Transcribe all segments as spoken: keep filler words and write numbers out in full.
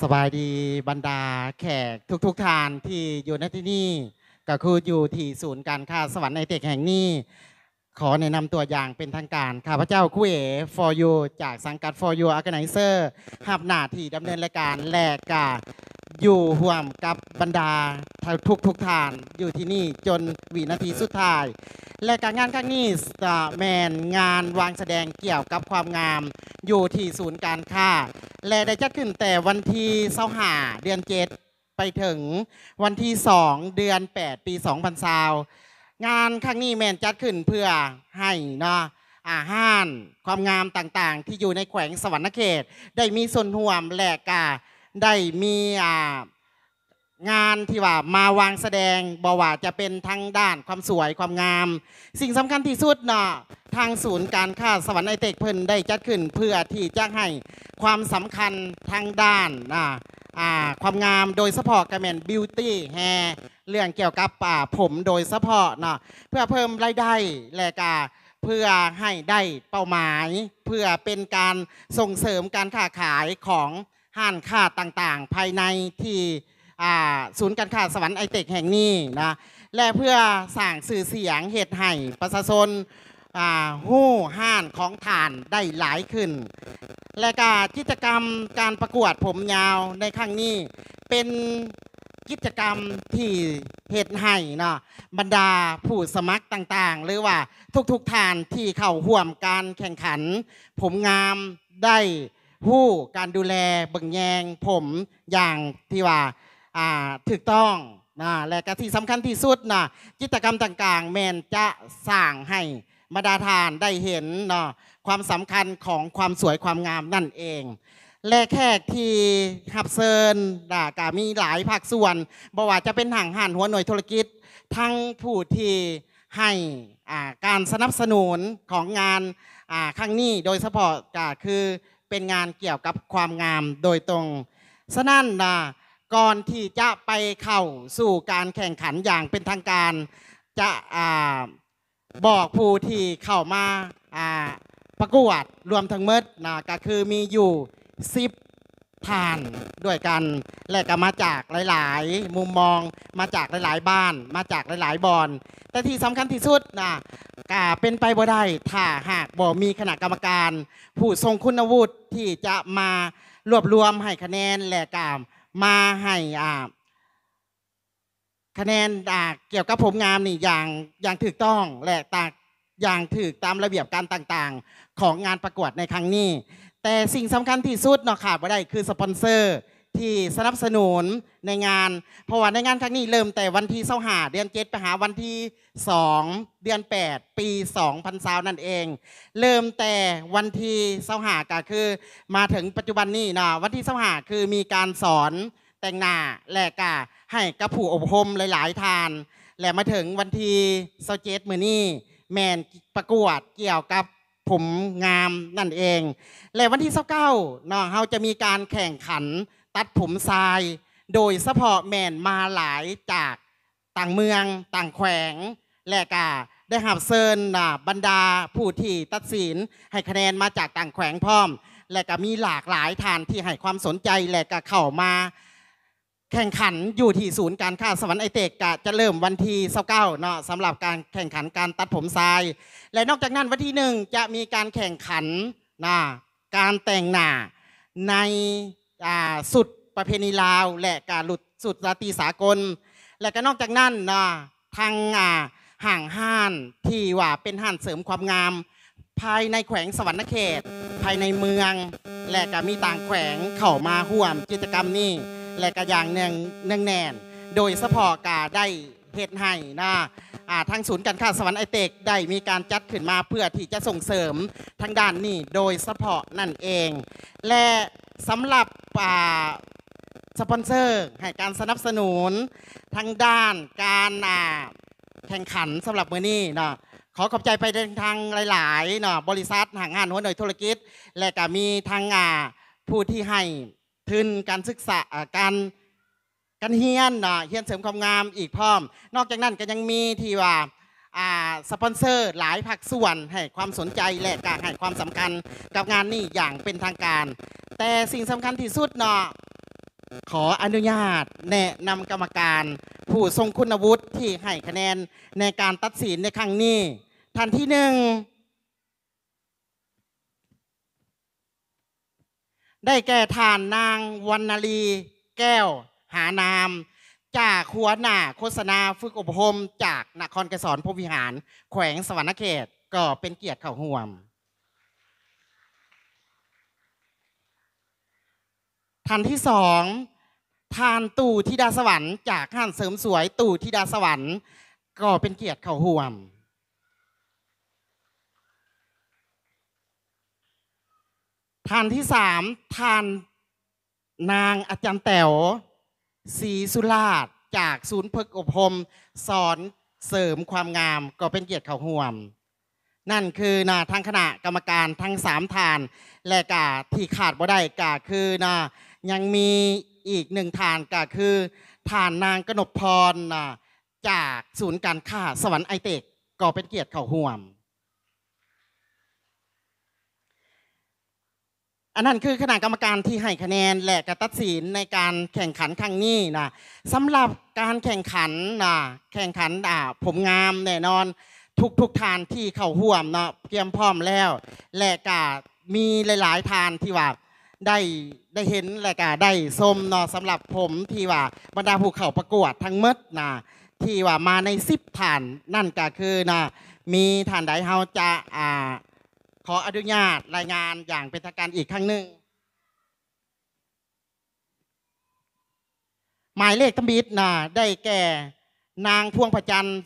สบายดีบรรดาแขกทุกๆทท่านที่อยู่ในที่นี่ก็คืออยู่ที่ศูนย์การค้าสวรรค์ไอเทคแห่งนี้ขอแนะนำตัวอย่างเป็นทางการข้าพเจ้าคุยเอ๋ for you จากสังกัด for you organizer หับหน้าที่ดำเนินรายการแลกกาอยู่ห่วมกับบรรดาทุกทุกทานอยู่ที่นี่จนวินาทีสุดท้าย และการงานครั้งนี้แมนงานวางแสดงเกี่ยวกับความงามอยู่ที่ศูนย์การค้าและได้จัดขึ้นแต่วันที่เสาหาเดือนเจ็ดไปถึงวันที่สองเดือนแปดปีสองพันสาวงานครั้งนี้แมนจัดขึ้นเพื่อให้เนาะอาหารความงามต่างๆที่อยู่ในแขวงสวรรณเขตได้มีส่วนร่วมและกาได้มีอ่างานที่ว่ามาวางแสดงบอกว่าจะเป็นทั้งด้านความสวยความงามสิ่งสำคัญที่สุดเนาะทางศูนย์การค้าสวรรค์ไอเทคเพิ่นได้จัดขึ้นเพื่อที่จะให้ความสำคัญทางด้านนะความงามโดยเฉพาะกระแมนบิวตี้แฮร์เรื่องเกี่ยวกับป่าผมโดยเฉพาะเนาะเพื่อเพิ่มรายได้และกาเพื่อให้ได้เป้าหมายเพื่อเป็นการส่งเสริมการค้าขายของห้างค้าต่างๆภายในที่ศูนย์การค้าสวรรค์ไอเทคแห่งนี้นะและเพื่อสร้างสื่อเสียงเหตุให้ประชาชนหู้ห้านของฐานได้หลายขึ้นและการกิจกรรมการประกวดผมยาวในครั้งนี้เป็นกิจกรรมที่เหตุให้นะบรรดาผู้สมัครต่างๆหรือว่าทุกๆฐานที่เข้าร่วมการแข่งขันผมงามได้หู้การดูแลเบิ่งแยงผมอย่างที่ว่าถูกต้องนะและก็ที่สำคัญที่สุดนะกิจกรรมต่างๆแมนจะสร้างให้บรรดาทานได้เห็นเนาะความสำคัญของความสวยความงามนั่นเองและแขกที่ขับเซินก็มีหลายภาคส่วนบอกว่าจะเป็นทางห่านหัวหน่วยธุรกิจทั้งผู้ที่ให้การสนับสนุนของงานครั้งนี้โดยเฉพาะก็คือเป็นงานเกี่ยวกับความงามโดยตรงฉะนั้นนะก่อนที่จะไปเข้าสู่การแข่งขันอย่างเป็นทางการจะบอกผู้ที่เข้ามาประกวดรวมทั้งหมดนะก็คือมีอยู่สิบฐานด้วยกันและก็มาจากหลายๆมุมมองมาจากหลายๆบ้านมาจากหลายๆบอนแต่ที่สำคัญที่สุดนะก็เป็นไปบ่ได้ถ้าหากบ่มีคณะกรรมการผู้ทรงคุณวุฒิที่จะมารวบรวมให้คะแนนและก็มาให้คะแนนเกี่ยวกับผมงามนี่อย่างอย่างถูกต้องและตาอย่างถูกตามระเบียบการต่างๆของงานประกวดในครั้งนี้แต่สิ่งสำคัญที่สุดเนาะขาดไม่ได้คือสปอนเซอร์ที่สนับสนุนในงานเพราะว่าในงานครั้งนี้เริ่มแต่วันที่เสาหาเดือนเจ็ดไปหาวันที่สองเดือนแปดปีสองพันสาวนั่นเองเริ่มแต่วันที่เสาหาก็คือมาถึงปัจจุบันนี้เนาะวันที่เสาหาคือมีการสอนแต่งหน้าและก็ให้กับผู้อบรมหลายๆทานและมาถึงวันที่เสาเจ็ดมือนี้แมนประกวดเกี่ยวกับผมงามนั่นเองและวันที่สิบเก้าเนาะเราจะมีการแข่งขันตัดผมทรายโดยเฉพาะแมนมาหลายจากต่างเมืองต่างแขวงและก็ได้หับเชิญบรรดาผู้ที่ตัดสินให้คะแนนมาจากต่างแขวงพร้อมและก็มีหลากหลายทานที่ให้ความสนใจและก็เข้ามาแข่งขันอยู่ที่ศูนย์การค้าสวรรค์ไอเทคจะเริ่มวันที่สิบเก้าเนาะสำหรับการแข่งขันการตัดผมทรายและนอกจากนั้นวันที่หนึ่งจะมีการแข่งขันนะการแต่งหน้าในสุดประเพณีลาวและการหลุดสุดราตรีสากลและก็นอกจากนั้นนะทางห่างห้านที่ว่าเป็นห้านเสริมความงามภายในแขวงสวรรณเขตภายในเมืองและก็มีต่างแขวงเข้ามาร่วมกิจกรรมนี้และก็อย่างเนื่องเนื่องแน่นโดยเฉพาะกาได้เหตุให้นะทางศูนย์การค้าสวรรค์ไอเทคได้มีการจัดขึ้นมาเพื่อที่จะส่งเสริมทางด้านนี้โดยเฉพาะนั่นเองและสำหรับสปอนเซอร์ให้การสนับสนุนทางด้านการแข่งขันสำหรับมือนี้เนาะขอขอบใจไปทางหลายๆเนาะบริษัทห่างงานหัวหน่วยธุรกิจและก็มีทางผู้ที่ให้ทุนการศึกษาการการเฮียนเนาะเฮียนเสริมความงามอีกพร้อมนอกจากนั้นก็ยังมีที่ว่าสปอนเซอร์หลายภาคส่วนให้ความสนใจและการให้ความสำคัญกับงานนี้อย่างเป็นทางการแต่สิ่งสำคัญที่สุดเนาะขออนุญาตแนะนำกรรมการผู้ทรงคุณวุฒิที่ให้คะแนนในการตัดสินในครั้งนี้ท่านที่หนึ่งได้แก่ทานนางวรรณลีแก้วหานามจากหัวหน้าโฆษณาฝึกอบรมจากนครไกรสอนพรหมวิหารแขวงสวรรณเขตก็เป็นเกียรติเข้าร่วมท่านที่สองทานตู่ธิดาสวรรค์จากห้านเสริมสวยตู่ธิดาสวรรค์ก็เป็นเกียรติเข้าร่วมท่านที่สามทานนางอาจารย์แต๋วศรีสุราษฎร์จากศูนย์ฝึกอบรมสอนเสริมความงามก็เป็นเกียรติเข้าร่วมนั่นคือนะทั้งคณะกรรมการทั้งสามทานและกาที่ขาดบ่ได้กาคือนะยังมีอีกหนึ่งทานก็คือทานนางกนกพรนะจากศูนย์การค้าสวรรค์ไอเทคก็เป็นเกียรติเข้าร่วมอันนั้นคือคณะกรรมการที่ให้คะแนนและกตัดสินในการแข่งขันครั้งนี้นะสำหรับการแข่งขันนะแข่งขันอ่าผมงามแน่นอนทุกทุกทานที่เข้าร่วมเนาะเตรียมพร้อมแล้วและก็มีหลายๆทานที่ว่าได้ได้เห็นและก็ได้ชมเนาะสำหรับผมที่ว่าบรรดาผู้เข้าประกวดทั้งหมดนะที่ว่ามาในสิบทานนั่นก็คือนะมีทานใดเฮาจะอ่าขออนุญาตรายงานอย่างเป็นทางการอีกครั้งหนึ่งหมายเลขทะเบียนนะได้แก่นางพวงพจันทร์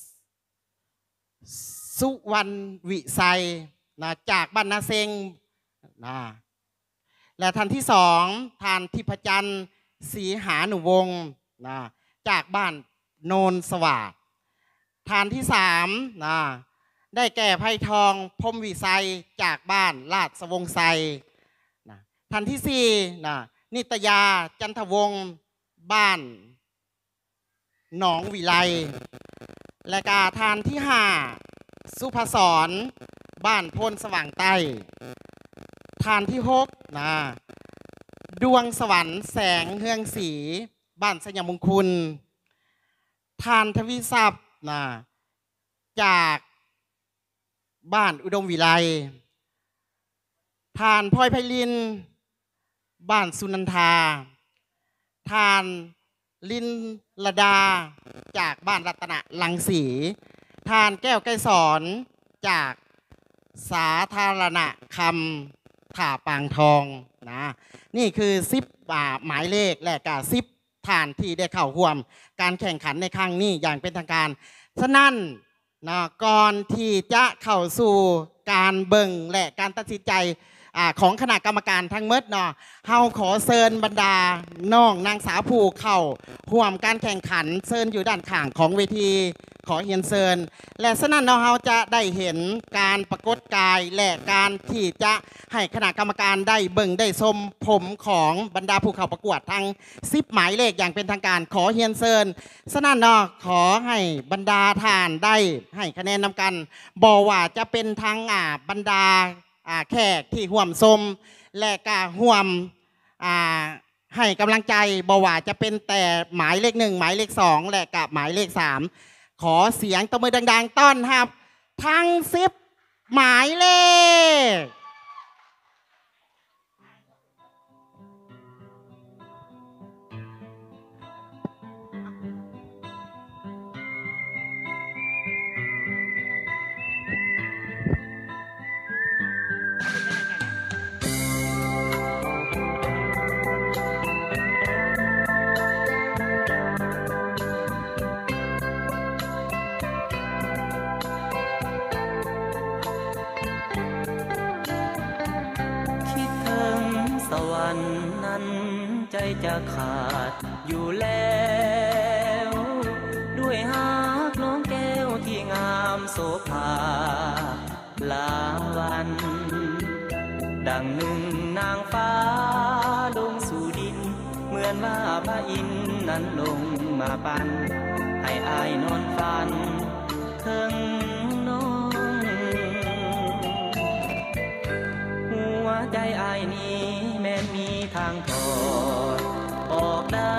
สุวรรณวิไสนะจากบ้านนาเซงนะและท่านที่สองท่านทิพจันทร์ศรีหาหนุวงศ์นะจากบ้านโนนสวัสดิ์ท่านที่สามนะได้แก่ไผ่ทองพรหมวิไสจากบ้านลาดสวงไซนะท่านที่สี่นะนิตยาจันทวงศ์บ้านหนองวิไลและกาทานที่ห้าสุภศรบ้านพลสว่างใต้ทานที่หกนะดวงสวรรค์แสงเฮืองศรีบ้านสยามมงคลทานทวิศัพท์นะจากบ้านอุดมวิไลทานพลอยไพลินบ้านสุนันทาทานลินระดาจากบ้านรัตนลังสีทานแก้วไกรสอนจากสาธารณคำถ่าปางทองนะนี่คือสิบหมายเลขและกาสิบทานที่ได้เข้าร่วมการแข่งขันในครั้งนี้อย่างเป็นทางการฉะนั้นนะก่อนที่จะเข้าสู่การเบิ่งและการตัดสินใจของคณะกรรมการทั้งหมดเนาะเฮาขอเชิญบรรดาน้องนางสาวผู้เข้าร่วมการแข่งขันเชิญอยู่ด้านข้างของเวทีขอเฮียนเชิญและฉะนั้นเนาะเฮาจะได้เห็นการปรากฏกายและการที่จะให้คณะกรรมการได้เบิ่งได้ชมผมของบรรดาผู้เข้าประกวดทั้งสิบหมายเลขอย่างเป็นทางการขอเฮียนเชิญฉะนั้นเนาะขอให้บรรดาท่านได้ให้คะแนนนำกันบอกว่าจะเป็นทางอ่าบรรดาแขกที่ห่วมชมและก็ห่วมให้กำลังใจบ่ว่าจะเป็นแต่หมายเลขหนึ่งหมายเลขสองและกับหมายเลขสามขอเสียงตบมือดังๆต้อนรับทั้งสิบหมายเลขนั้นใจจะขาดอยู่แล้วด้วยหากน้องแก้วที่งามโสภาลาวันดังหนึ่งนางฟ้าลงสู่ดินเหมือนว่าพระอินทร์นั้นลงมาปั่นให้อายนอนฝันถึงน้องหัวใจอายนี้แม้มีทางทอดบ่ได้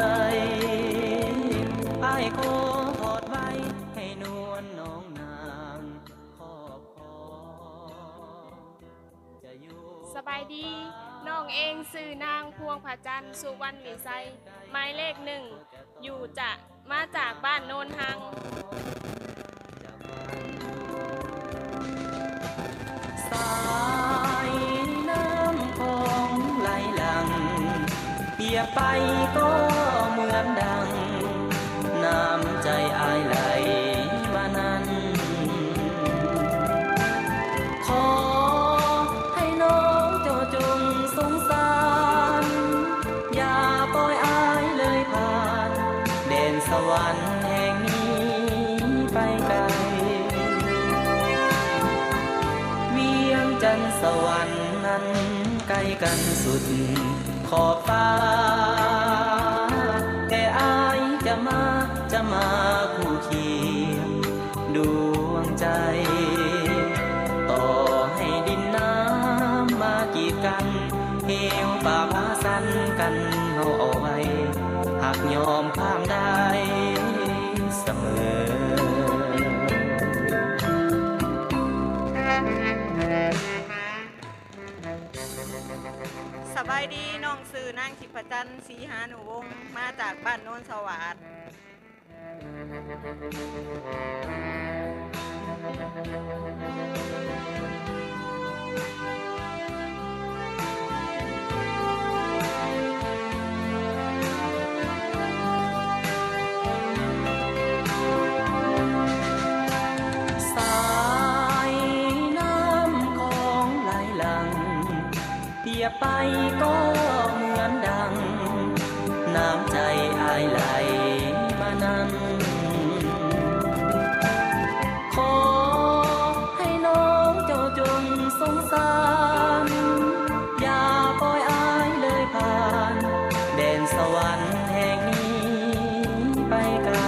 อ้ายขอทอดไว้ให้นวลน้องนางขอบครองจะอยู่สบายดีน้องเองสื่อนางพวงผาจันทร์สุวรรณวิไซหมายเลขหนึ่งอยู่จะมาจากบ้านโนนหังสายน้ำของไหลหลังเปียกไปก็เหมือนดังน้ำใจอายไหลมานั้นขอให้น้องเจ้าจงสงสารอย่าปล่อยอายเลยผ่านแดนสวรรค์แห่งนี้ไปไกลเวียงจันทร์สวรรค์นั้นไกลกันสุดขอบฟ้าแต่อายจะมาจะมาคู่เคียงดวงใจต่อให้ดินน้ำมากีดกันเหวป่าพาสันกันเฮาเอาไว้หากยอมข้ามได้เสมอสบายดีน้องสื่อนางทิพจันทร์ศรีหาหนูวงศ์มาจากบ้านโนนสวัสดิ์สายน้ำของไหลหลังเปียกไปก็เหมือนดังน้ำใจอายไหลมานั้นขอให้น้องเจ้าจงสงสารอย่าปล่อยอายเลยผ่านแดนสวรรค์แห่งนี้ไปไกล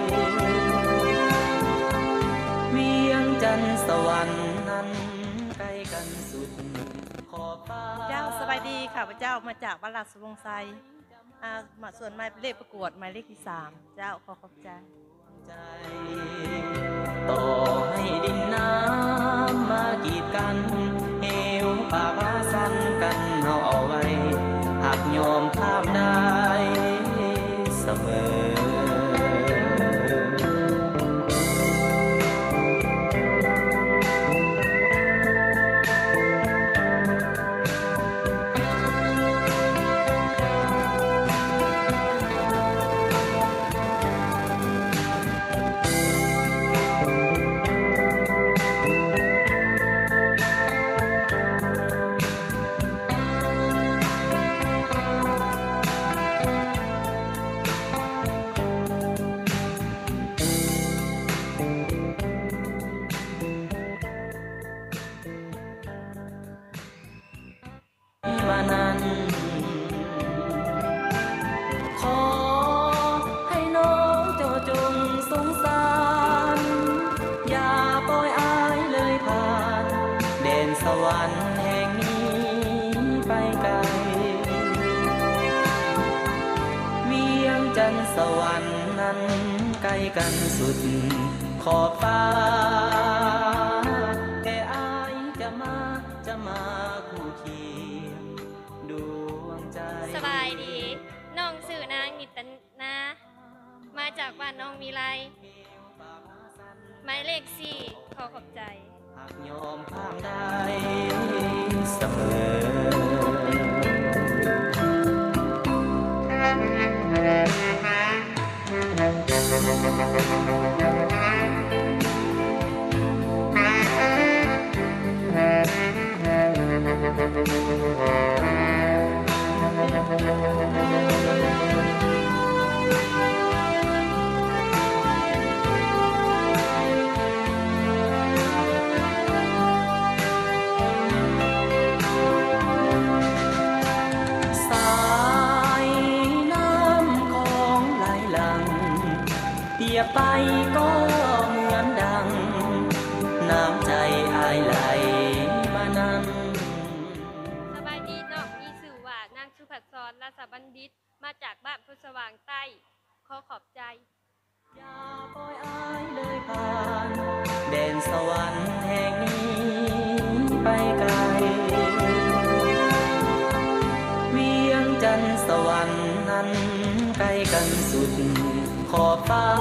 เวียงจันทร์สวรรค์นั้นใกล้กันสุดขอบฟ้าเจ้าสบายดีค่ะพระเจ้ามาจากบ้านหลักสุวงศ์ไซอ่ามาส่วนหมายเลขประกวดหมายเลขที่สามเจ้าขอขอบใจใจต่อให้ดินน้ำมากีดกันเหวป่าพาสันกันเฮาเอาไว้หากยอมข้ามได้เสมอมานั้นขอให้น้องเจ้าจงสงสารอย่าปล่อยอายเลยผ่านแดนสวรรค์แห่งนี้ไปไกลเวียงจันทร์สวรรค์นั้นไกลกันสุดขอบฟ้าแต่อายจะมาจะมาคู่เคียงดวงใจสบายดีน้องสื่อนางนิตนามาจากบ้านน้องมีไรหมายเลขสี่ขอขอบใจหากยอมข้ามได้เสมอบัณฑิตมาจากบ้านพุทธสว่างใต้ขอขอบใจอย่าปล่อยอายเลยผ่านแดนสวรรค์แห่งนี้ไปไกลเวียงจันทร์สวรรค์นั้นใกล้กันสุดขอบฟ้า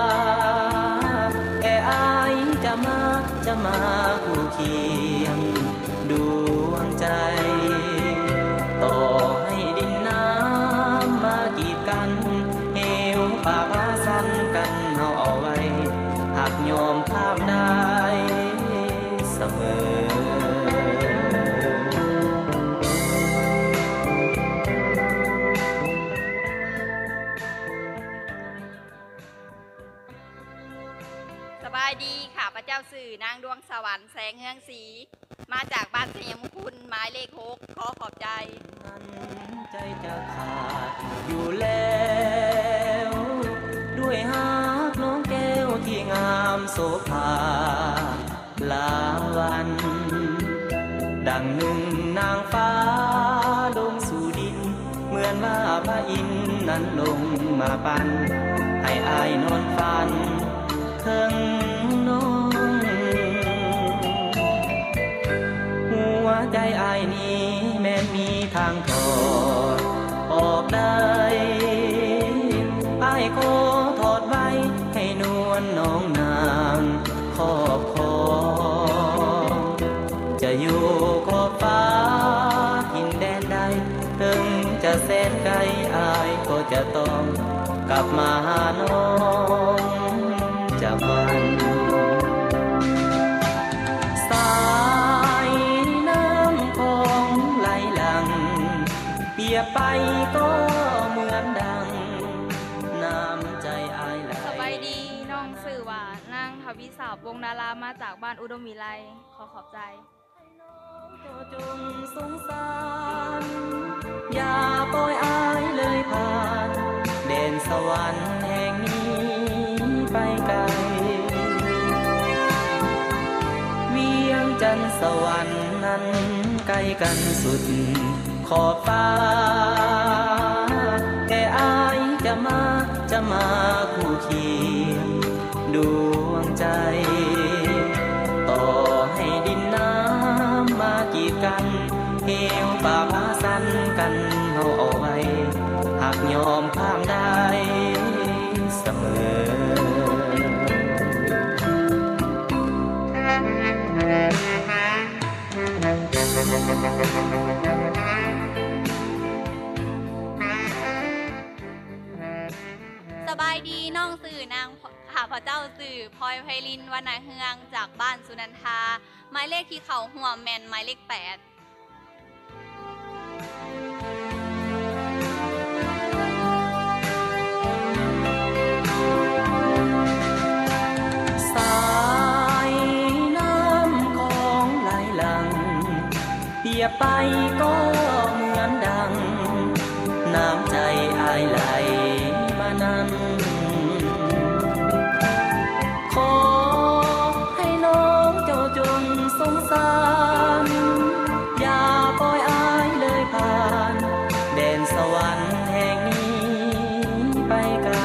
แค่อายจะมาจะมาคู่เคียงดวงใจต่อให้ดินน้ำมากีดกันเหวป่าพาสันกันเอาเอาไว้หากยอมข้ามได้เสมอสบายดีค่ะพระเจ้าสื่อนางดวงสวรรค์แสงเฮืองศรีมาจากบ้านสยามคุณหมายเลขหกขอขอบใจนั้นใจจะขาดอยู่แล้วด้วยหากน้องแก้วที่งามโสภาลาวันดังหนึ่งนางฟ้าลงสู่ดินเหมือนว่าพระอินทร์นั้นลงมาปันให้อายนอนฝันถึงน้องหัวใจอายนี้แม้มีทางถอดออกได้อายขอถอดไว้ให้นวลน้องนางขอบคองจะอยู่ขอบฟ้าหินแดนใดถึงจะแสนไกลอายก็จะต้องกลับมาหาน้องจากวันสายน้ำของไหลหลังเปียกไปก็เหมือนดังน้ำใจอายไหลสบายดีน้องสื่อว่านางทวิสาววงดารามาจากบ้านอุดมวิไลขอขอบใจจงสงสารอย่าปล่อยอายเลยผ่านแดนสวรรค์แห่งนี้ไปไกลเวียงจันทร์สวรรค์นั้นใกล้กันสุดขอบฟ้าแค่อายจะมาจะมาคู่เคียงดวงใจต่อให้ดินน้ำมากีดกันเหวป่าพาสันกันเอาเอาไว้หากยอมข้ามได้เสมอสบายดีน้องสื่อนางข้าพระเจ้าสื่อพลอยไพลินวรรณเฮืองจากบ้านสุนันทาหมายเลขที่เขาหัวแมนหมายเลขแปดสายน้ำของไหลหลังเปียกไปก็เหมือนดังน้ำใจอายไหลมานำขอให้น้องเจ้าจงสงสารอย่าปล่อยอายเลยผ่านแดนสวรรค์แห่งนี้ไปไกล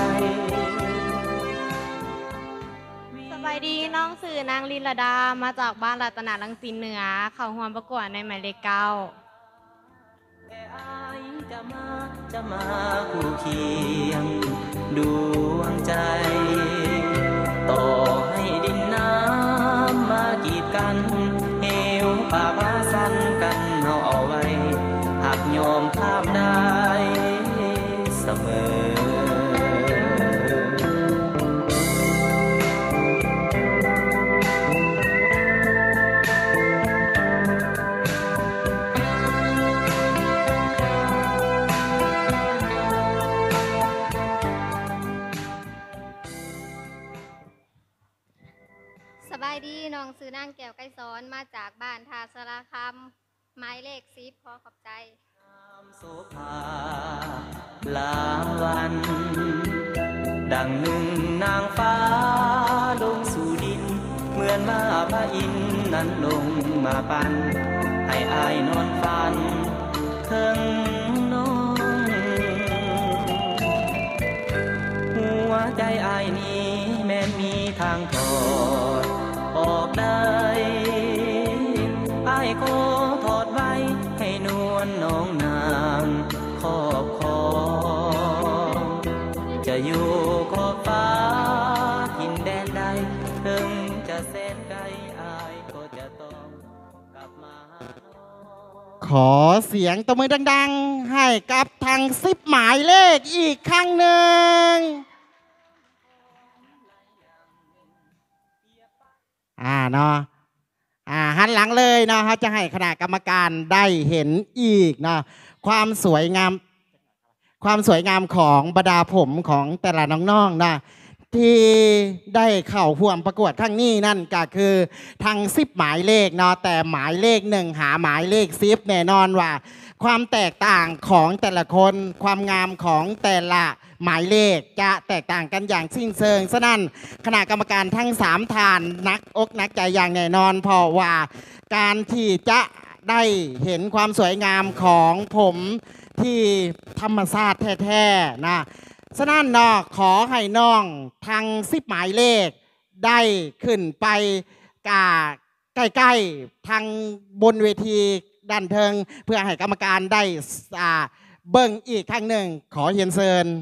สบายดีน้องสื่อนางลินลดามาจากบ้านรัตนาลังสินเหนือเขาห่วมประกวดในหมายเลขเก้าแต่อายจะมาจะมาคู่เคียงดวงใจต่อให้ดินน้ำมากีดกันเหวป่าพาสันกันเอาเอาไว้หากยอมข้ามได้เสมอสบายดีน้องซื้อนางแก้วไก่ซ้อนมาจากบ้านทาสราคำหมายเลขสิบขอขอบใจโสภาลาวันดังหนึ่งนางฟ้าลงสู่ดินเหมือนว่าพระอินทร์นั้นลงมาปันให้อายนอนฝันถึงน้องใจอายนี้แม้นมีทางถอดออกได้อายขอถอดไว้ให้นวลน้องนางขอบคองจะอยู่ขอบฟ้าทินแดนใดถึงจะแสนไกลอายก็จะต้องกลับมาหาน้องขอเสียงตบมือดังๆให้กับทางสิบหมายเลขอีกครั้งหนึ่งอ่าเนาะอ่าหันหลังเลยเนาะเขาจะให้คณะกรรมการได้เห็นอีกเนาะความสวยงามความสวยงามของบรรดาผมของแต่ละน้องๆนะที่ได้เข้าร่วมประกวดครั้งนี้นั่นก็คือทางสิบหมายเลขเนาะแต่หมายเลขหนึ่งหาหมายเลขสิบแน่นอนว่า ความแตกต่างของแต่ละคนความงามของแต่ละหมายเลขจะแตกต่างกันอย่างสิ้นเชิงฉะนั้นคณะกรรมการทั้งสามท่านนักอกนักใจอย่างแน่นอนเพราะว่าการที่จะได้เห็นความสวยงามของผมที่ธรรมชาติแท้ๆนะฉะนั้นเนาะขอให้น้องทางสิบหมายเลขได้ขึ้นไปกาใกล้ๆทางบนเวทีด้านเทิงเพื่อให้กรรมการได้อ่าเบิ่งอีกครั้งหนึ่งขอเฮียนเซิน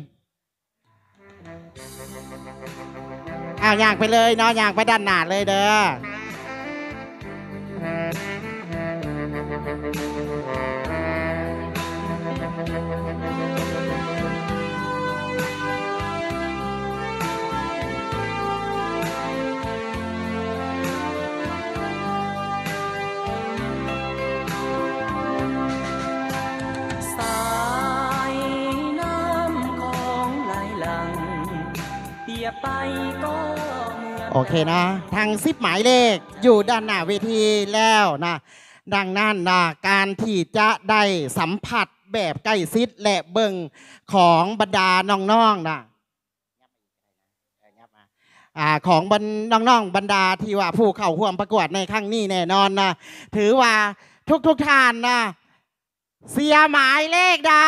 อ้าวอยากไปเลยเนาะอยากไปด้านหน้าเลยเด้อสายน้ำของไหลหลังเปียไปก็เหมือนโอเคนะทางสิบหมายเลขอยู่ด้านหน้าเวทีแล้วนะดังนั้นนะการที่จะได้สัมผัสแบบใกล้ชิดและเบิ่งของบรรดาน้องๆนะอ่าของบรรน้องๆบรรดาที่ว่าผู้เข้าร่วมประกวดในครั้งนี้แน่นอนนะถือว่าทุกๆท่านนะเสียหมายเลขได้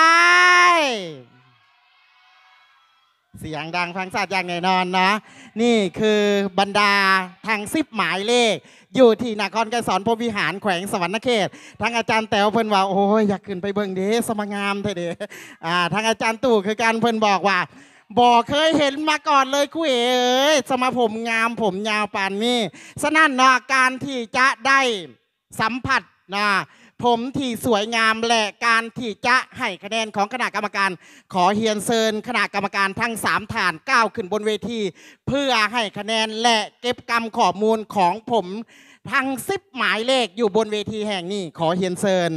เสียงดังฟังชัดอย่างแน่นอนนะนี่คือบรรดาทางสิบหมายเลขอยู่ที่นครไกรสอนพรหมวิหารแขวงสวรรณเขตทางอาจารย์แต๋วเพิ่นว่าโอ้ยอยากขึ้นไปเบิ่งเด้สมงามเถอะเด้อ่าทางอาจารย์ตู่คือการเพิ่นบอกว่าบอกเคยเห็นมาก่อนเลยคุยเอ๋ยสมาผมงามผมยาวปานนี้ฉะนั้นเนาะการที่จะได้สัมผัสนะผมที่สวยงามและการที่จะให้คะแนนของคณะกรรมการขอเฮียนเซินคณะกรรมการทั้งสามฐานก้าวขึ้นบนเวทีเพื่อให้คะแนนและเก็บกำข้อมูลของผมทั้งสิบหมายเลขอยู่บนเวทีแห่งนี้ขอเฮียนเซิน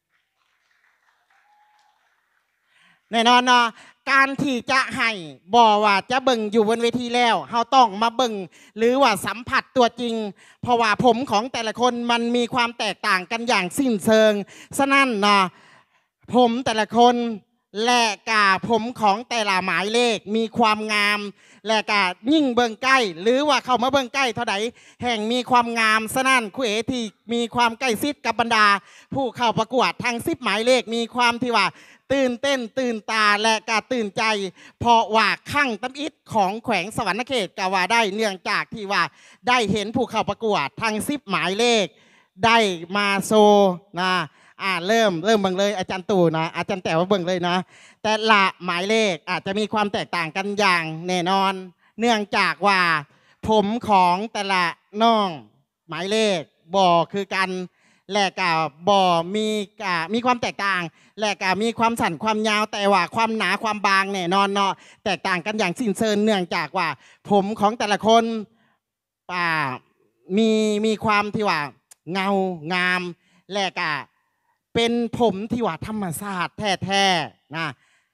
แน่นอนเนาะการที่จะให้บอกว่าจะเบิ่งอยู่บนเวทีแล้วเราต้องมาเบิ่งหรือว่าสัมผัสตัวจริงเพราะว่าผมของแต่ละคนมันมีความแตกต่างกันอย่างสิ้นเชิงฉะนั้นเนาะผมแต่ละคนและกาผมของแต่ละหมายเลขมีความงามและกายิ่งเบิ่งใกล้หรือว่าเข้ามาเบิ่งใกล้เท่าใดแห่งมีความงามฉะนั้นคุเอที่มีความใกล้ชิดกับบรรดาผู้เข้าประกวดทั้งสิบหมายเลขมีความที่ว่าตื่นเต้นตื่นตาและกาตื่นใจเพราะว่าข้างตำอิดของแขวงสวรรณเขตกว่าได้เนื่องจากที่ว่าได้เห็นผู้เข้าประกวดทั้งสิบหมายเลขได้มาโซนะอ่าเริ่มเริ่มเบิ่งเลยอาจารย์ตู่นะอาจารย์แต่ว่าเบิ่งเลยนะแต่ละหมายเลขอาจจะมีความแตกต่างกันอย่างแน่นอนเนื่องจากว่าผมของแต่ละน้องหมายเลขบ่อคือกันและกาบ่อมีกามีความแตกต่างและกามีความสั้นความยาวแต่ว่าความหนาความบางแน่นอนเนาะแตกต่างกันอย่างสิ้นเชิงเนื่องจากว่าผมของแต่ละคนป่ามีมีความที่ว่าเงางามและกาเป็นผมที่ว่าธรรมชาติแท้ๆนะ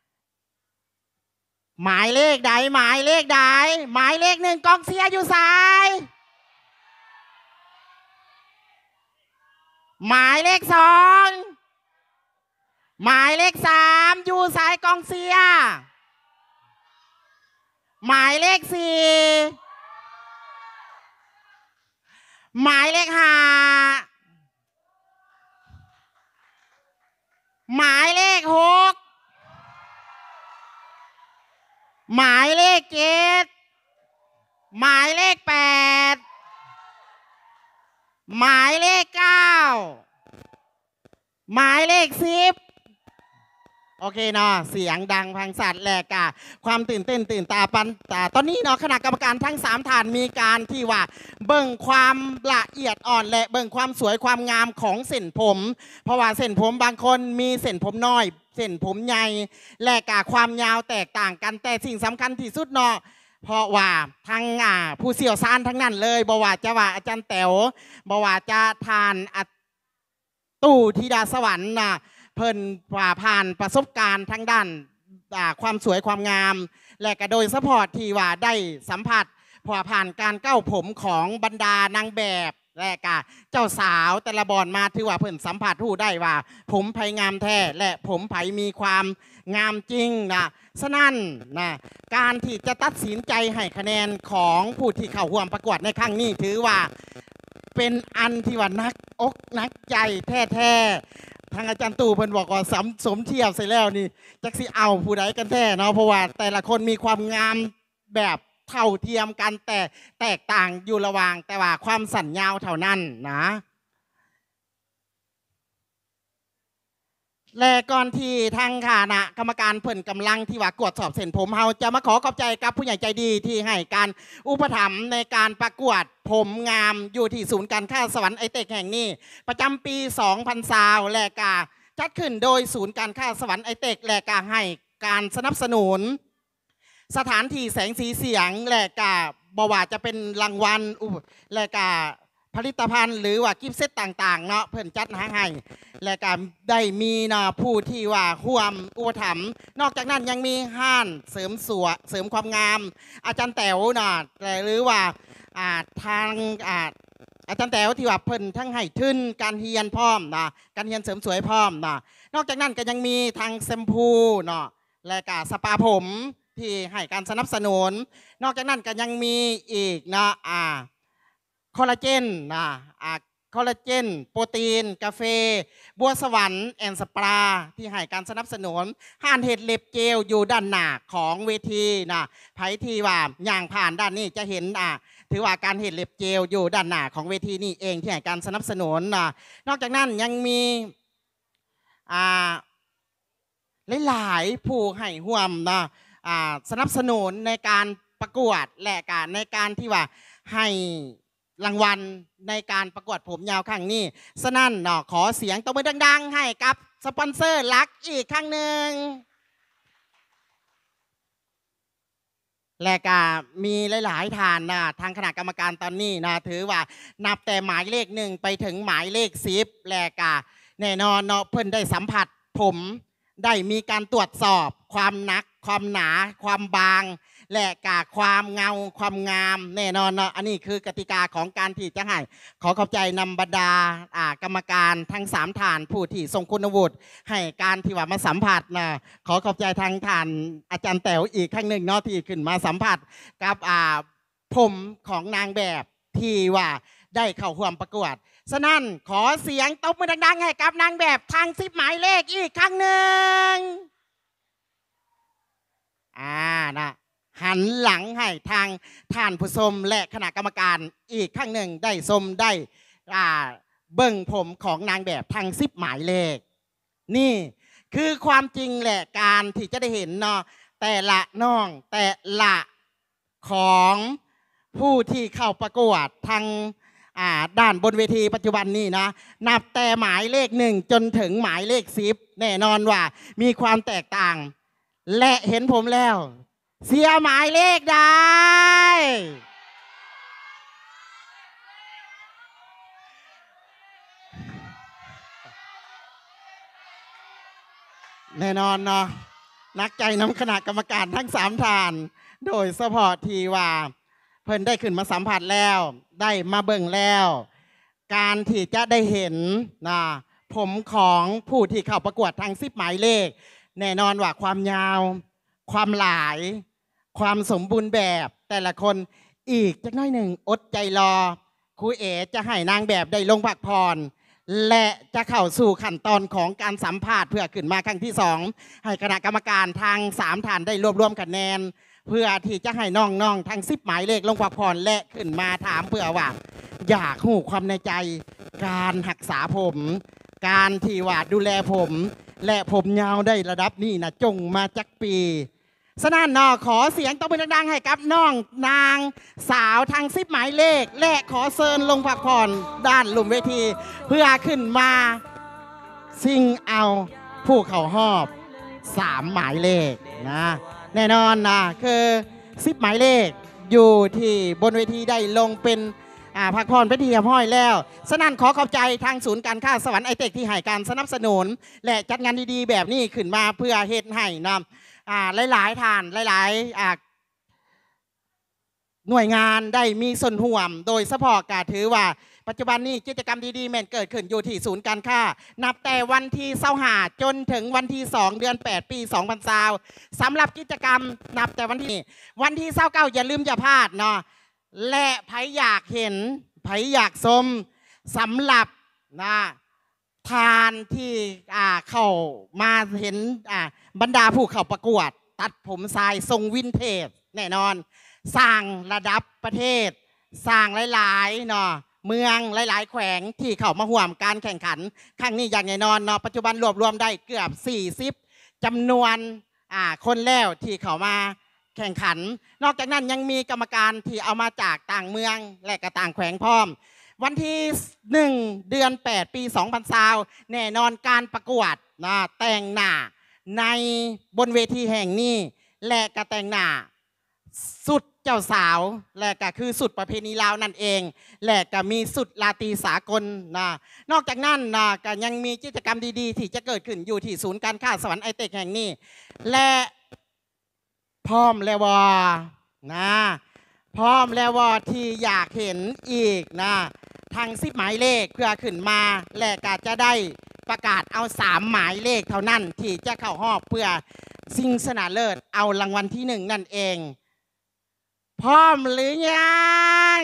หมายเลขใดหมายเลขใดหมายเลขหนึ่งกองเชียร์อยู่ซ้ายหมายเลขสองหมายเลขสามอยู่สายกองเชียร์หมายเลขสี่หมายเลขห้าหมายเลขหกหมายเลขเจ็ดหมายเลขเก้าหมายเลขสิบโอเคเนาะเสียงดังพังสัตว์แหลกกะความตื่นเต้นตื่นตาปันตาตอนนี้เนาะคณะกรรมการทั้งสามฐานมีการที่ว่าเบิ่งความละเอียดอ่อนและเบิ่งความสวยความงามของเส้นผม เพราะว่าเส้นผมบางคนมีเส้นผมน้อยเส้นผมใหญ่และกะความยาวแตกต่างกันแต่สิ่งสำคัญที่สุดเนาะเพราะว่าทั้งอ่าผู้เชี่ยวชาญทั้งนั้นเลยบอกว่าจะว่าอาจารย์แต๋วบอกว่าจะทานตู่ธิดาสวรรค์นะเพิ่นว่าผ่านประสบการณ์ทั้งด้านความสวยความงามและก็โดยซัพพอร์ตที่ว่าได้สัมผัสพอผ่านการเก้าผมของบรรดานางแบบและก็เจ้าสาวแต่ละบอนมาถือว่าเพิ่นสัมผัสรู้ได้ว่าผมไผงามแท้และผมไผมีความงามจริงนะฉะนั้นนะการที่จะตัดสินใจให้คะแนนของผู้ที่เข้าร่วมประกวดในครั้งนี้ถือว่าเป็นอันที่ว่านักอกนักใจแท้ๆทางอาจารย์ตู่เพิ่นบอกว่าสมสมเทียบเสร็จแล้วนี่จักสิเอาผู้ใดกันแท้เนาะเพราะว่าแต่ละคนมีความงามแบบเท่าเทียมกันแต่แตกต่างอยู่ระหว่างแต่ว่าความสั้นยาวเท่านั้นนะและก่อนที่ทางคณะกรรมการเพิ่นกำลังที่ว่ากวดสอบเส้นผมเฮาจะมาขอขอบใจกับผู้ใหญ่ใจดีที่ให้การอุปถัมภ์ในการประกวดผมงามอยู่ที่ศูนย์การค้าสวรรค์ไอเทคแห่งนี้ประจำปีสองพันยี่สิบและกาจัดขึ้นโดยศูนย์การค้าสวรรค์ไอเทคและกาให้การสนับสนุนสถานที่แสงสีเสียงและกาบว่าจะเป็นรางวัลและกาผลิตภัณฑ์หรือว่ากิฟต์เซตต่างๆเนาะเพิ่นจัดหาให้และก็ได้มีเนาะผู้ที่ว่าร่วมอุปถัมภ์นอกจากนั้นยังมีห้านเสริมสวยเสริมความงามอาจารย์แต๋วเนาะหรือว่าอ่าทางอ่าอาจารย์แต๋วที่ว่าเพิ่นทั้งให้ทุนการเรียนพร้อมนะการเรียนเสริมสวยพร้อมนะนอกจากนั้นก็ยังมีทางแชมพูเนาะและก็สปาผมที่ให้การสนับสนุนนอกจากนั้นก็ยังมีอีกนะอ่าคอลลาเจนนะอ่าคอลลาเจนโปรตีนกาแฟบัวสวรรค์แอนสปราที่ให้การสนับสนุนห้านเห็ดเล็บเจลอยู่ด้านหน้าของเวทีนะไผที่ว่าย่างผ่านด้านนี้จะเห็นอ่าถือว่าการเห็ดเล็บเจลอยู่ด้านหน้าของเวทีนี่เองที่ให้การสนับสนุนนะนอกจากนั้นยังมีอ่าหลายๆผู้ให้ห่วมนะอ่าสนับสนุนในการประกวดและการในการที่ว่าให้รางวัลในการประกวดผมยาวครั้งนี้ฉะนั้นเนาะขอเสียงตบมือดังๆให้กับสปอนเซอร์หลักอีกครั้งหนึ่งและก็มีหลายๆฐานนะทางคณะกรรมการตอนนี้นะถือว่านับแต่หมายเลขหนึ่งไปถึงหมายเลขสิบและก็แน่นอนเนาะเพิ่นได้สัมผัสผมได้มีการตรวจสอบความหนักความหนาความบางและกาความเงาความงามแน่นอนเนาะอันนี้คือกติกาของการที่จะให้ขอขอบใจนำบรรดาอ่ากรรมการทั้งสามฐานผู้ที่ทรงคุณวุฒิให้การที่ว่ามาสัมผัสนะขอขอบใจทางฐานอาจารย์แต๋วอีกครั้งหนึ่งเนาะที่ขึ้นมาสัมผัสกับอ่าผมของนางแบบที่ว่าได้เข้าร่วมประกวดฉะนั้นขอเสียงตบมือดังๆให้กับนางแบบทางสิบหมายเลขอีกครั้งหนึ่งอ่านะหันหลังให้ทางท่านผู้ชมและคณะกรรมการอีกครั้งหนึ่งได้ชมได้อ่าเบิ่งผมของนางแบบทางสิบหมายเลขนี่คือความจริงแหละการที่จะได้เห็นเนาะแต่ละน้องแต่ละของผู้ที่เข้าประกวดทางอ่าด้านบนเวทีปัจจุบันนี้นะนับแต่หมายเลขหนึ่งจนถึงหมายเลขสิบแน่นอนว่ามีความแตกต่างและเห็นผมแล้วเสียหมายเลขได้แน่นอนเนาะนักใจน้ำคณะกรรมการทั้งสามฐานโดยเฉพาะทีว่าเพิ่นได้ขึ้นมาสัมผัสแล้วได้มาเบิ่งแล้วการที่จะได้เห็นนะผมของผู้ที่เข้าประกวดทางสิบหมายเลขแน่นอนว่าความยาวความหลายความสมบูรณ์แบบแต่ละคนอีกจักน้อยหนึ่งอดใจรอครูเอ๋จะให้นางแบบได้ลงพักผ่อนและจะเข้าสู่ขั้นตอนของการสัมภาษณ์เพื่อขึ้นมาครั้งที่สองให้คณะกรรมการทางสามฐานได้รวบรวมคะแนนเพื่อที่จะให้น้องๆทางสิบหมายเลขลงพักผ่อนและขึ้นมาถามเพื่อว่าอยากหูความในใจ การรักษาผม การที่ว่าดูแลผม และผมยาวได้ระดับนี้นะจงมาจากปีสนั่นนอขอเสียงตบมือดังๆให้กับน้องนางสาวทางซิปหมายเลข และขอเชิญลงพักผ่อนด้านหลุมเวที เพื่อขึ้นมาซิงเอาผู้เข้ารอบสามหมายเลขนะแน่นอนนะคือซิปหมายเลขอยู่ที่บนเวทีได้ลงเป็นอ่าพักผ่อนไปที่เรียบร้อยแล้วฉะนั้นขอขอบใจทางศูนย์การค้าสวรรค์ไอเทคที่ให้การสนับสนุน และจัดงานดีๆแบบนี้ขึ้นมาเพื่อเฮ็ดให้นำอ่าหลายๆท่านหลายๆอ่าหน่วยงานได้มีส่วนร่วม โดยเฉพาะการถือว่าปัจจุบันนี้กิจกรรมดีๆแม่นเกิดขึ้นอยู่ที่ศูนย์การค้านับแต่วันที่เสาร์หาจนถึงวันที่สองเดือนแปดปีสองพันยี่สิบสำหรับกิจกรรมนับแต่วันที่วันที่เสาร์เก้าอย่าลืมอย่าพลาดเนาะและไผอยากเห็นไผอยากชมสำหรับนะทานที่อ่าเข้ามาเห็นอ่าบรรดาผู้เข้าประกวด ตัดผมทรายทรงวินเทจแน่นอนสร้างระดับประเทศสร้างหลายๆเนาะเมืองหลายๆแขวงที่เข้ามาห่วมการแข่งขันครั้งนี้อย่างแน่นอนเนาะปัจจุบันรวบรวมได้เกือบสี่สิบจำนวนอ่าคนแล้วที่เข้ามาแข่งขันนอกจากนั้นยังมีกรรมการที่เอามาจากต่างเมืองและก็ต่างแขวงพร้อมวันที่หนึ่งเดือนแปดปีสองพันยี่สิบแน่นอนการประกวดนะแต่งหน้าในบนเวทีแห่งนี้และก็แต่งหน้าสุดเจ้าสาวและก็คือสุดประเพณีลาวนั่นเองและก็มีสุดลาตรีสากลนะนอกจากนั้นนะก็ยังมีกิจกรรมดีๆที่จะเกิดขึ้นอยู่ที่ศูนย์การค้าสวรรค์ไอเทคแห่งนี้และพร้อมแล้วว่านะพร้อมแล้วว่าที่อยากเห็นอีกนะทางสิบหมายเลขเพื่อขึ้นมาและก็จะได้ประกาศเอาสามหมายเลขเท่านั้นที่จะเข้ารอบเพื่อชิงชนะเลิศเอารางวัลที่หนึ่งนั่นเองพร้อมหรือยัง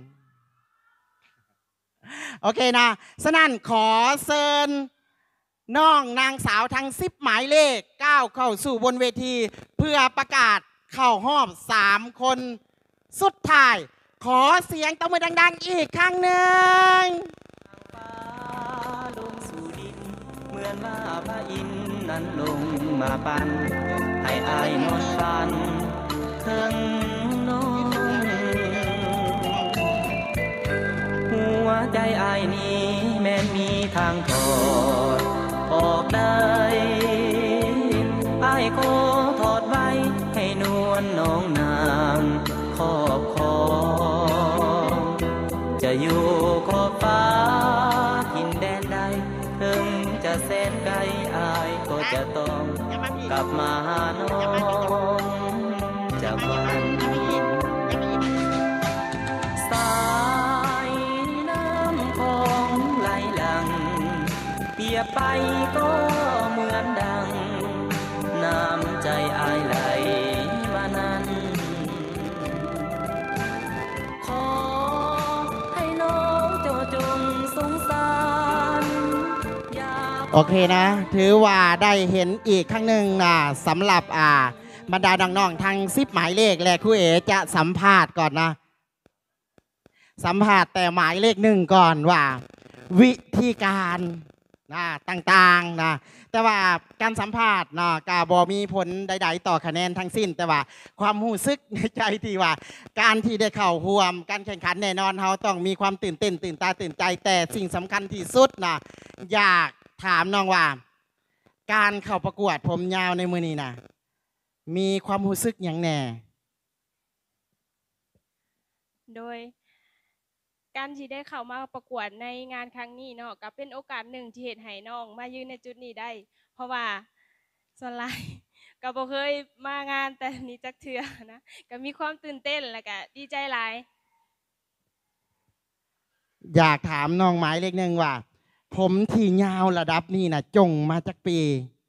โอเคนะฉะนั้นขอเชิญน้องนางสาวทั้งสิบหมายเลขก้าวเข้าสู่บนเวทีเพื่อประกาศเข้ารอบสามคนสุดท้ายขอเสียงตบมือดังๆอีกครั้งหนึ่งฟ้าลงสู่ดินเหมือนว่าพระอินทร์นั้นลงมาปันให้อายนอนฝันเถิงนอนหัวใจอายนี้แม้นมีทางถอดออกได้อายขอถอดไว้ให้นวลน้องนางขอบคองจะอยู่ขอบฟ้าหินแดนใดถึงจะแสนไกลอายก็จะต้องกลับมาหาน้องจากวันสายน้ำของไหลหลังเปรียบไปก็เหมือนดังน้ำใจอายไหลมานั้นขอให้น้องโจจงสงสารโอเคนะถือว่าได้เห็นอีกครั้งหนึ่งนะสำหรับอ่าบรรดาน้องๆทางซิปหมายเลขและครูเอ๋จะสัมภาษณ์ก่อนนะสัมภาษณ์แต่หมายเลขหนึ่งก่อนว่าวิธีการนะต่างๆนะแต่ว่าการสัมภาษณ์นะกาบอมีผลใดๆต่อคะแนนทั้งสิ้นแต่ว่าความรู้สึกในใจที่ว่าการที่ได้เข้าร่วมการแข่งขันแน่นอนเราต้องมีความตื่นเต้นตื่นตาตื่นใจแต่สิ่งสำคัญที่สุดนะอยากถามน้องว่าการเข้าประกวดผมยาวในมือนี้นะมีความรู้สึกอย่างแน่โดยการที่ได้เข้ามาประกวดในงานครั้งนี้เนาะก็เป็นโอกาสหนึ่งที่เห็นให้น้องมายืนในจุดนี้ได้เพราะว่าส่วนหลายก็บ่เคยมางานแต่นี้จักเทื่อนะก็มีความตื่นเต้นและก็ดีใจหลายอยากถามน้องหมายเลขหนึ่งว่าผมที่ยาวระดับนี้นะจงมาจากปี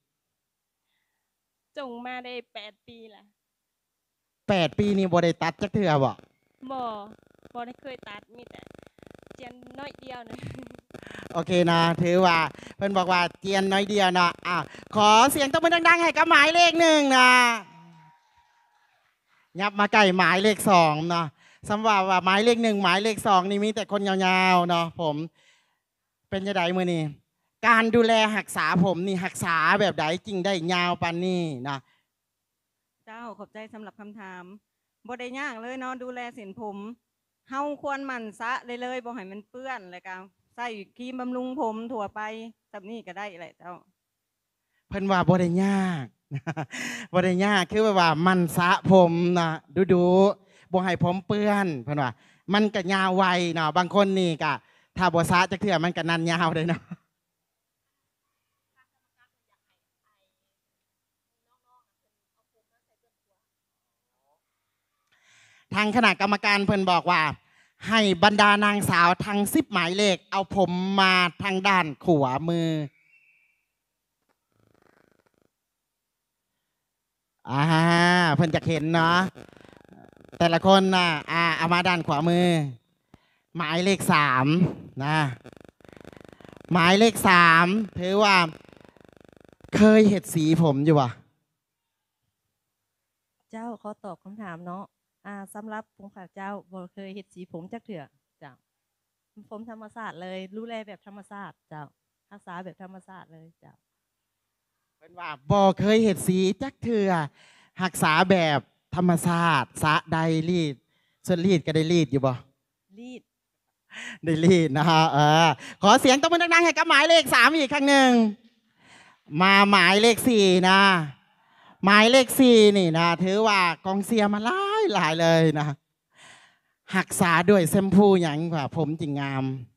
จงมาได้แปดปีละแปดปีนี่บ่ได้ตัดจักเทื่อบ่บ่บ่ได้เคยตัดมีแต่เจียนน้อยเดียวนะโอเคนะถือว่าเพิ่นบอกว่าเจียนน้อยเดียวเนาะอ่ะขอเสียงตบมือดังๆให้กับหมายเลขหนึ่งนะยับมาใกล้หมายเลขสองเนาะสำหรับว่าหมายเลขหนึ่งหมายเลขสองนี่มีแต่คนยาวๆเนาะผมเป็นยังไงมือนี่การดูแลหักษาผมนี่หักษาแบบใดจริงได้ยาวปานนี่นะเจ้าขอบใจสำหรับคำถามบ่ได้ยากเลยเนาะดูแลสินผมเฮาควรหมั่นสระเลยเลยบ่ให้มันเปื้อนเลยก็ใส่ครีมบำรุงผมถั่วไปแบบนี้ก็ได้แหละเจ้าเพิ่นว่าบ่ได้ยาก บ่ได้ยากคือแบบว่ามันสระผมนะดูดูๆบ่ให้ผมเปื้อนเพิ่นว่ามันก็ยาวไวเนาะบางคนนี่ก็ถ้าบ่สระจักเทื่อมันก็นันยาวเลยเนาะ ทางคณะกรรมการเพิ่นบอกว่า ให้บรรดานางสาวทั้งสิบหมายเลขเอาผมมาทางด้านขวามืออ่าเพิ่นจะเห็นเนาะแต่ละคนนะอ่าเอามาด้านขวามือ หมายเลขสามนะหมายเลขสามถือว่า เคยเห็ดสีผมอยู่วะเจ้าขอตอบคำถามเนาะอ่าสำหรับผมค่ะเจ้าบ่เคยเฮ็ดสีผมจักเถื่อเจ้าผมธรรมชาติเลยรู้แลแบบธรรมชาติเจ้ารักษาแบบธรรมชาติเลยเจ้าเป็นว่าบ่เคยเห็ดสีจักเถื่อหักษาแบบธรรมชาติสะใดรีดส่วนรีดก็ได้รีดอยู่บ่รีดได้รีดนะฮะเออขอเสียงตบมือดังๆให้กับหมายเลขสามอีกครั้งหนึ่งมาหมายเลขสี่นะ หมายเลขสี่นี่นะถือว่ากองเสียร์มาหลายหลายเลยนะหักษาด้วยแชมพูอย่างกว่าผมจริงงาม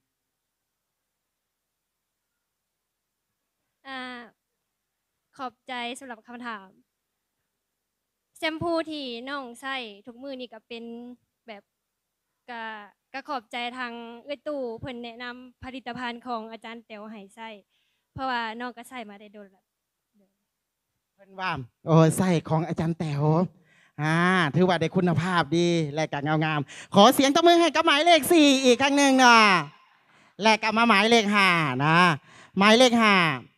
อ่าขอบใจสำหรับคำถามแชมพูที่น้องใส่ทุกมือนี่ก็เป็นแบบกะกะขอบใจทางเอื้อตู่เพิ่นแนะนำผลิตภัณฑ์ของอาจารย์แต๋วให้ใส่เพราะว่าน้องก็ใส่มาได้โดนแล้วเพิ่นว่าโอ้ใส่ของอาจารย์แต๋วอ่าถือว่าได้คุณภาพดีและก็เงางาม ขอเสียงตบมือให้กับหมายเลขสี่อีกครั้งหนึ่งนะและกลับมาหมายเลขห้านะหมายเลขห้า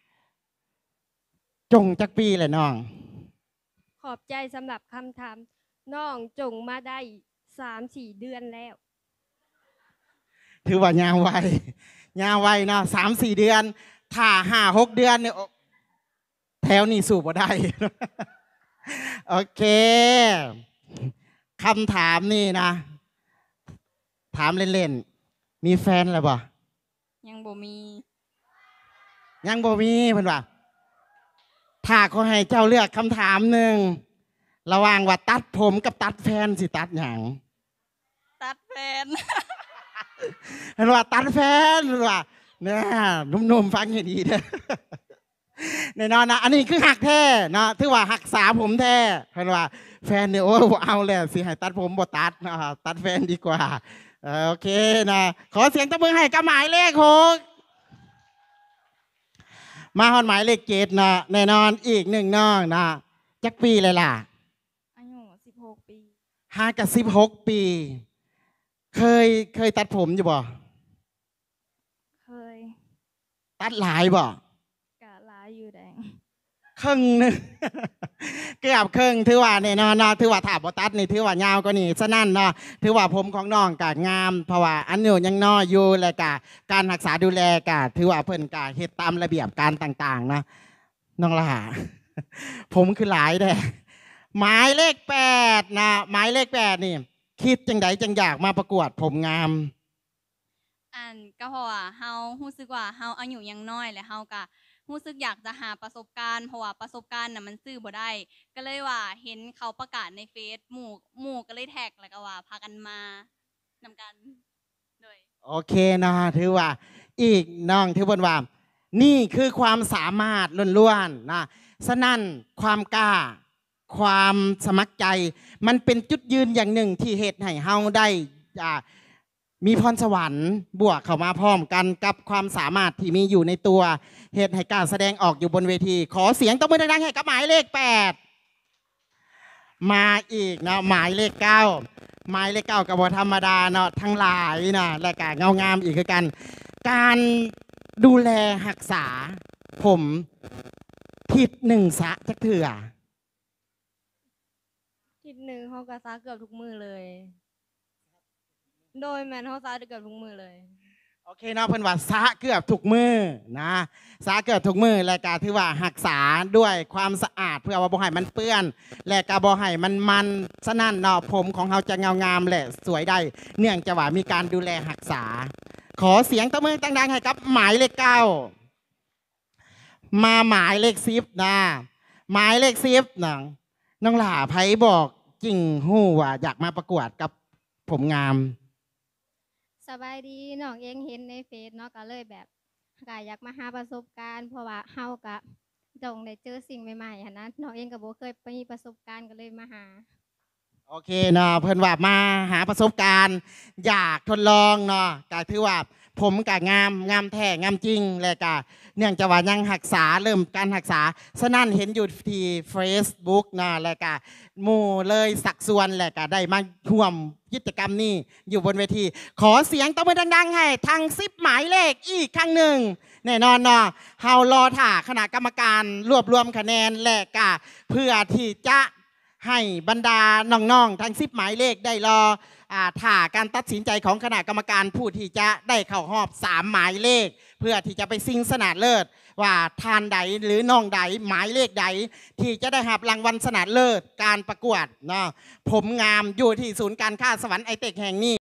จงจักปีเลยน้องขอบใจสำหรับคำถามน้องจงมาได้สามสี่เดือนแล้วถือว่ายาวไว ยาวไวเนาะสามสี่เดือน ถ้าห้าหกเดือนเนี่ยแถวนี้สูบบ่ได้ โอเคคำถามนี่นะ ถามเล่นๆ มีแฟนแล้วบ่ยังบ่มียังบ่มีเพิ่นว่า ถ้าเขาให้เจ้าเลือกคำถามหนึ่ง ระหว่างว่าตัดผมกับตัดแฟนสิตัดอย่างตัดแฟนเห็นว่าตัดแฟนเห็นว่าเนี่ยหนุ่มๆฟังให้ดีเด้อ แน่นอนนะอันนี้คือหักแท้นะถือว่าหักษาผมแท้เห็นว่าแฟนเนี่ยโอ้บ่เอาแล้วสิให้ตัดผมบ่ตัดนะตัดแฟนดีกว่าเออโอเคนะขอเสียงตบมือให้กับหมายเลขหกมาฮอนหมายเลขเจ็ดนะแน่นอนอีกหนึ่งน้องนะจักปีเลยล่ะอายุสิบหกปีห้ากับสิบหกปี เคยเคยตัดผมอยู่บ่เคยตัดหลายบ่กะหลายอยู่แดงครึ่งหนึง เกือบครึ่งถือว่าเนี่ยเนาะเนาะถือว่าถ้าบ่ตัดนี่ถือว่ายาวกว่านี่ฉะนั้นเนาะถือว่าผมของน้องกะงาม เพราะว่าอันนี้ยังน้อยอยู่และกะการรักษาดูแลกะถือว่าเพิ่นกะเฮ็ดตามระเบียบการต่างๆนะน้องล่ะ ผมคือหลายแด้หมายเลขแปดนะหมายเลขแปดนี่ คิดจังใดจังอยากมาประกวดผมงามอันก็เพราะว่าเฮารู้สึกว่าเฮาอายุยังน้อยและเฮาก็รู้สึกอยากจะหาประสบการณ์เพราะว่าประสบการณ์น่ะมันซื้อบ่ได้ ก็เลยว่าเห็นเขาประกาศในเฟซหมู่หมู่ก็เลยแท็กแล้วก็ว่าพากันมานำกันโดยโอเคนะถือว่าอีกน้องถือว่าว่า นี่คือความสามารถล้วนๆนะฉะนั้นความกล้า ความสมัครใจ มันเป็นจุดยืนอย่างหนึ่งที่เหตุให้เฮาได้อ่ามีพรสวรรค์บวกเข้ามาพร้อมกันกับความสามารถที่มีอยู่ในตัวเหตุให้การแสดงออกอยู่บนเวที ขอเสียงตบมือดังๆให้กับหมายเลขแปดมาอีกนะหมายเลขเก้าหมายเลขเก้ากับบธรรมดาเนาะทั้งหลายนะและกาเงางามอีกคือกัน การดูแลรักษาผมผิดหนึ่งสะจักเถื่อทิศหนึ่งเขากระซาเกือบทุกมือเลยโดยแมนเขาซาเกือบทุกมือเลยโอเคเนาะเพิ่นว่าสะเกือบทุกมือนะสะเกือบทุกมือและก็ถือว่ารักษาด้วยความสะอาดเพื่อว่าบ่ให้มันเปื้อน และก็บ่ให้มันมันฉะนั้นเนาะผมของเราจะเงางามและสวยได้ เนื่องจากว่ามีการดูแลรักษา ขอเสียงตบมือดังๆให้กับหมายเลขเก้ามาหมายเลขสิบนะหมายเลขสิบนะน้องหล่าไผบอกจริงหู้ว่าอยากมาประกวดกับผมงามสบายดีน้องเองเห็นในเฟซเนาะก็เลยแบบก็อยากมาหาประสบการณ์ เพราะว่าเฮาก็ต้องได้เจอสิ่งใหม่ๆหั้นนะน้องเองก็บ่เคยมีประสบการณ์ก็เลยมาหาโอเคเนาะเพิ่นว่ามาหาประสบการณ์ อยากทดลองเนาะก็ถือว่าผมก็งามงามแท้งามจริงและก็เนื่องจากว่ายังรักษาเริ่มการรักษาฉะนั้นเห็นอยู่ที่ Facebook เนาะและก็หมู่เลยสักส่วนและก็ได้มาร่วมกิจกรรมนี้อยู่บนเวที ขอเสียงตบมือดังๆให้ทางสิบหมายเลขอีกครั้งหนึ่งแน่นอนเนาะเฮารอถ่าคณะกรรมการรวบรวมคะแนนและก็เพื่อที่จะให้บรรดาน้องๆทั้งสิบหมายเลขได้รออ่าถ่าการตัดสินใจของคณะกรรมการผู้ที่จะได้เข้ารอบสามหมายเลข เพื่อที่จะไปชิงชนะเลิศว่าทานใดหรือน้องใดหมายเลขใดที่จะได้รับรางวัลชนะเลิศการประกวดเนาะผมงามอยู่ที่ศูนย์การค้าสวรรค์ไอเทคแห่งนี้